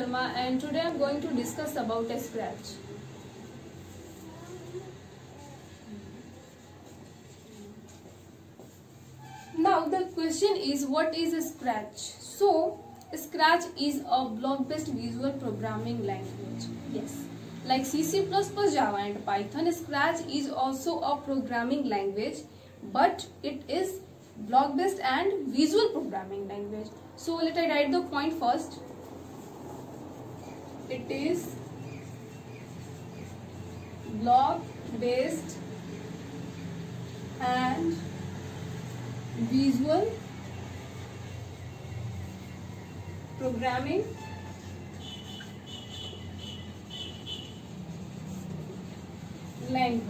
Sharma and today I am going to discuss about a Scratch. Now the question is, what is a Scratch? So Scratch is a block-based visual programming language. Yes, like C++, Java and Python, Scratch is also a programming language, but it is block-based and visual programming language. So let I write the point first. It is block-based and visual programming language.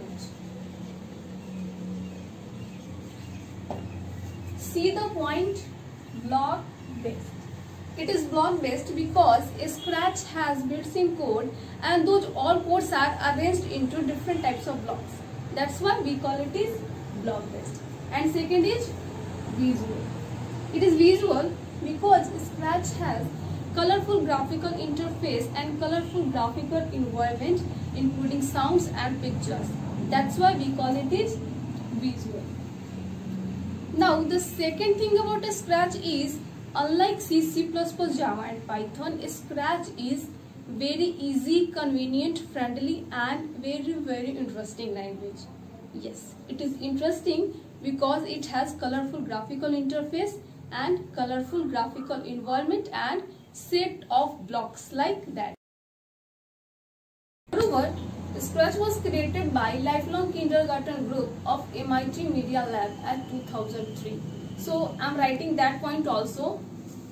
See the point, block-based. It is block-based because Scratch has built-in code and those all codes are arranged into different types of blocks. That's why we call it is block-based. And second is visual. It is visual because Scratch has colorful graphical interface and colorful graphical environment including sounds and pictures. That's why we call it is visual. Now the second thing about a Scratch is, unlike C++, Java and Python, Scratch is very easy, convenient, friendly and very interesting language. Yes, it is interesting because it has colorful graphical interface and colorful graphical environment and set of blocks like that. Moreover, Scratch was created by Lifelong Kindergarten Group of MIT Media Lab at 2003. So I am writing that point also.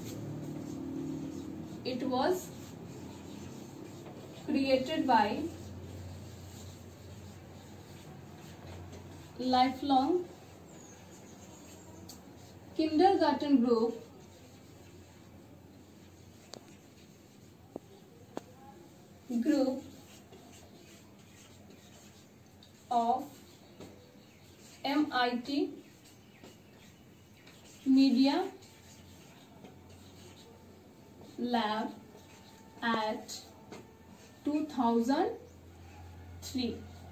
It was created by Lifelong Kindergarten Group of MIT Media Lab at 2003.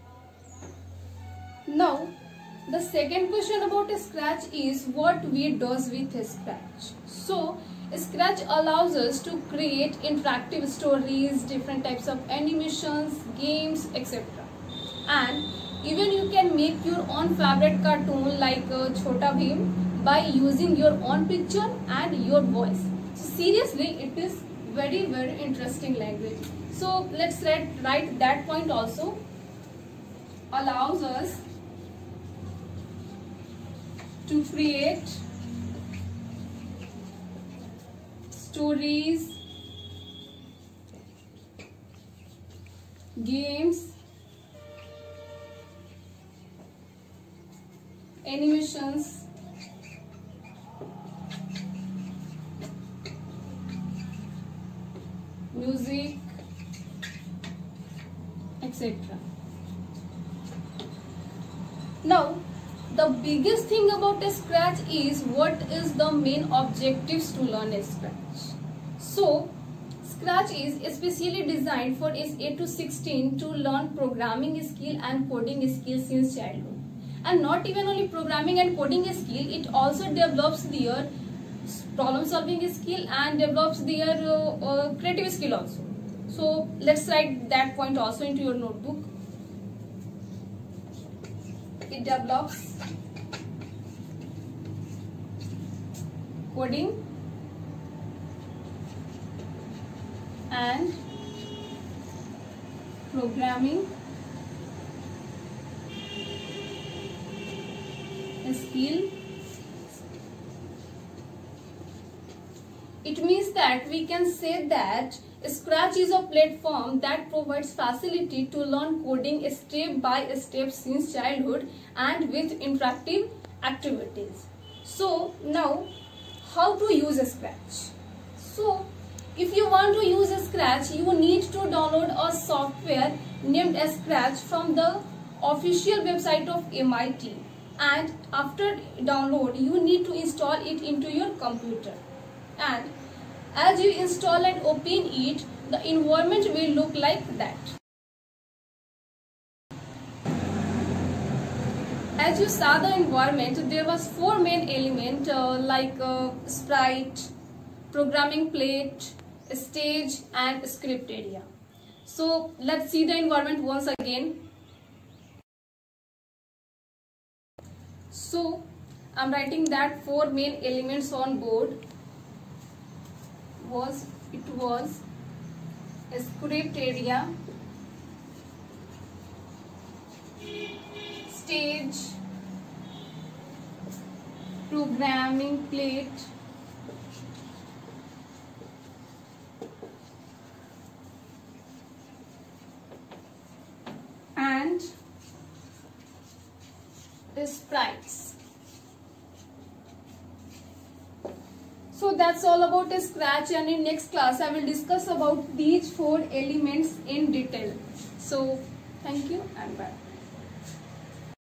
Now the second question about Scratch is, what we does with Scratch? So Scratch allows us to create interactive stories, different types of animations, games, etc. And even you can make your own favorite cartoon like Chhota Bheem by using your own picture and your voice. So seriously, it is very interesting language. So let's write that point also. Allows us to create stories, games, animations, music, etc. Now the biggest thing about a Scratch is, what is the main objectives to learn a Scratch? So Scratch is especially designed for age 8 to 16 to learn programming skill and coding skills since childhood. And not even only programming and coding skill, it also develops their problem solving skill and develops their creative skill also. So let's write that point also into your notebook. It develops coding and programming skill. It means that we can say that Scratch is a platform that provides facility to learn coding step by step since childhood and with interactive activities. So now, how to use Scratch? So if you want to use Scratch, you need to download a software named Scratch from the official website of MIT, and after download you need to install it into your computer. And as you install and open it, the environment will look like that. As you saw the environment, there was 4 main elements like sprite, programming plate, stage and script area. So let's see the environment once again. So I'm writing that 4 main elements on board was a script area, stage, programming plate, and sprites. So that's all about Scratch, and in next class I will discuss about these 4 elements in detail. So thank you and bye.